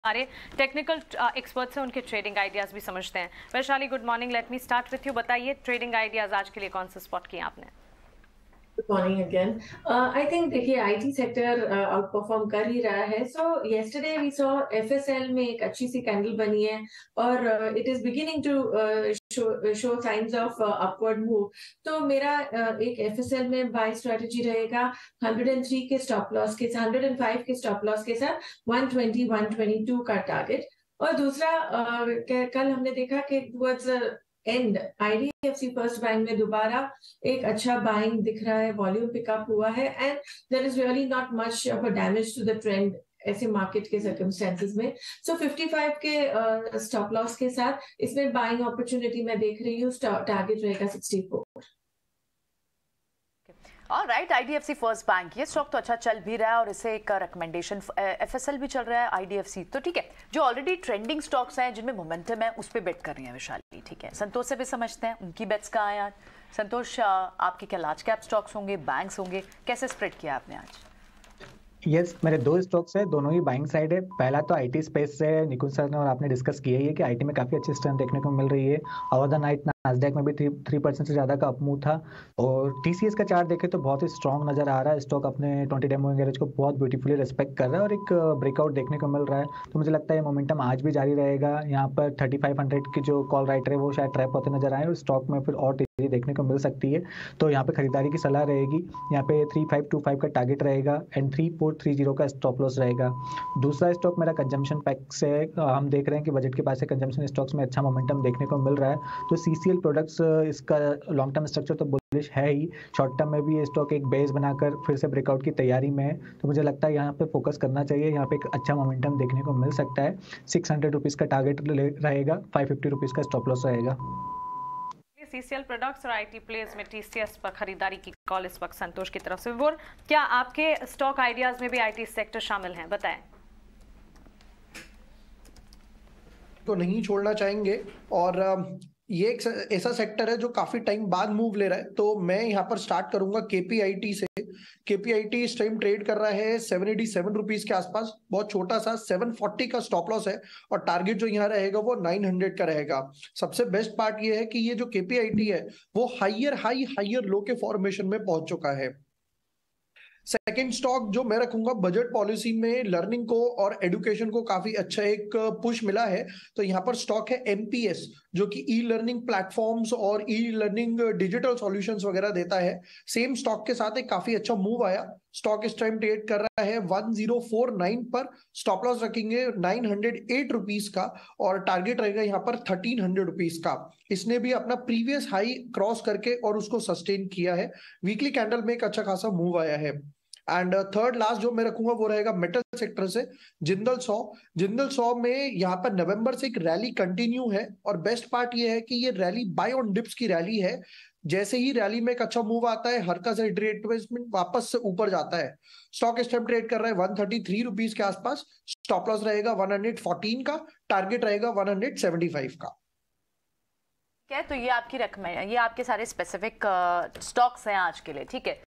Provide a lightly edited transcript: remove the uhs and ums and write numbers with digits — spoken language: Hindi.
हमारे टेक्निकल एक्सपर्ट्स हैं, उनके ट्रेडिंग आइडियाज भी समझते हैं। Vaishali, good morning. Let me start with you. बताइए ट्रेडिंग आइडियाज आज के लिए कौन से स्पॉट किए आपने? Good morning again. I think देखिए आईटी सेक्टर आउट परफॉर्म कर ही रहा है। So yesterday we saw FSL में एक अच्छी सी कैंडल बनी है और it is beginning to show signs of upward move. तो मेरा एक एफएसएल में बाय स्ट्रेटजी रहेगा 103 के स्टॉप लॉस के साथ, 105 के स्टॉप लॉस के साथ 120 122 का टारगेट। और दूसरा कल हमने देखा कि towards end IDFC first bank में दोबारा एक अच्छा बाइंग दिख रहा है, वॉल्यूम पिकअप हुआ है and there is really not much of a damage to the trend ऐसे मार्केट के सर्कमस्टेंसेस में। सो 55 के स्टॉप लॉस के साथ इसमें बाइंग अपॉर्चुनिटी मैं देख रही हूँ। टारगेट रहेगा 64। राइट, आईडीएफसी फर्स्ट बैंक, ये स्टॉक तो अच्छा चल भी रहा है और इसे एक रिकमेंडेशन एफएसएल भी चल रहा है, आईडीएफसी तो ठीक है। जो ऑलरेडी ट्रेंडिंग स्टॉक्स हैं जिनमें मोमेंटम है उस पे बेट कर रही हैं वैशाली, ठीक है। संतोष से भी समझते हैं उनकी बेट्स कहाँ हैं आज। संतोष, आपके क्या लार्ज कैप स्टॉक्स होंगे, बैंक्स होंगे, कैसे स्प्रेड किया आपने आज? यस, मेरे दो स्टॉक्स है, दोनों ही बाइंग साइड है। पहला तो आईटी स्पेस से निकुंज सर ने और आपने डिस्कस किया ही है कि आईटी में काफी अच्छी स्ट्रेंथ देखने को मिल रही है। ओवर द नाइट नास्डैक में भी 3% से ज्यादा का अपमूव था और टीसीएस का चार्ट देखे तो बहुत ही स्ट्रांग नजर आ रहा है। स्टॉक अपने 20 डेमो एवरेज को बहुत ब्यूटीफुली रिस्पेक्ट कर रहा है और एक ब्रेकआउट देखने को मिल रहा है। तो मुझे लगता है मोमेंटम आज भी जारी रहेगा। यहाँ पर 3500 की जो कॉल राइटर है वो शायद ट्रैप होते नजर आए और स्टॉक में फिर और तेजी देखने को मिल सकती है। तो यहाँ पे खरीदारी की सलाह रहेगी। यहाँ पे 3525 का टारगेट रहेगा एंड 3430 का स्टॉप लॉस रहेगा। दूसरा स्टॉक मेरा कंजम्पशन पैक से हम देख रहे हैं कि बजट के पास से कंजम्पशन स्टॉक्स में अच्छा मोमेंटम देखने को मिल रहा है। तो सीसीएल प्रोडक्ट्स, इसका लॉन्ग टर्म स्ट्रक्चर तो बुलिश है ही, शॉर्ट टर्म में भी ये स्टॉक एक बेस बनाकर फिर से ब्रेकआउट की तैयारी में है। तो मुझे लगता है यहाँ पे फोकस करना चाहिए। यहाँ पे एक अच्छा मोमेंटम देखने को मिल सकता है। 600 रुपीज का टारगेट रहेगा, 550 रुपीज का स्टॉप लॉस रहेगा। सीसीएल प्रोडक्ट्स और आईटी प्लेस में टीसीएस पर खरीदारी की कॉल इस वक्त संतोष की तरफ से। विभोर, क्या आपके स्टॉक आइडियाज में भी आईटी सेक्टर शामिल हैं? बताएं। तो नहीं छोड़ना चाहेंगे और ये एक ऐसा सेक्टर है जो काफी टाइम बाद मूव ले रहा है। तो मैं यहाँ पर स्टार्ट करूंगा केपीआईटी से। केपीआईटी इस टाइम ट्रेड कर रहा है 787 रुपीज के आसपास, बहुत छोटा सा 740 का स्टॉप लॉस है और टारगेट जो यहाँ रहेगा वो 900 का रहेगा। सबसे बेस्ट पार्ट ये है कि ये जो केपीआईटी है वो हाइयर लो के फॉर्मेशन में पहुंच चुका है। सेकेंड स्टॉक जो मैं रखूंगा, बजट पॉलिसी में लर्निंग को और एडुकेशन को काफी अच्छा एक पुश मिला है। तो यहाँ पर स्टॉक है एमपीएस, जो कि ई लर्निंग प्लेटफॉर्म्स और ई लर्निंग डिजिटल सॉल्यूशंस वगैरह देता है। सेम स्टॉक के साथ एक काफी अच्छा मूव आया। स्टॉक इस टाइम ट्रेड कर रहा है 1049 पर। स्टॉप लॉस रखेंगे 908 रुपीज का और टारगेट रहेगा यहाँ पर 1300 रुपीज का। इसने भी अपना प्रीवियस हाई क्रॉस करके और उसको सस्टेन किया है। वीकली कैंडल में एक अच्छा खासा मूव आया है। एंड थर्ड लास्ट जो मैं रखूंगा वो रहेगा मेटल सेक्टर से जिंदल सौ में यहाँ पर नवंबर से एक रैली कंटिन्यू है और बेस्ट पार्ट ये है कि ये रैली बाय ऑन डिप्स की रैली है। जैसे ही रैली में एक अच्छा मूव आता है, हल्का सा रिट्रेसमेंट वापस से ऊपर जाता है। स्टॉक इस टाइम ट्रेड कर रहा है 133 रुपीज के आसपास। स्टॉप लॉस रहेगा 114 का, टारगेट रहेगा 175 का। क्या तो ये आपकी ये आपके सारे स्पेसिफिक स्टॉक्स हैं आज के लिए, ठीक है।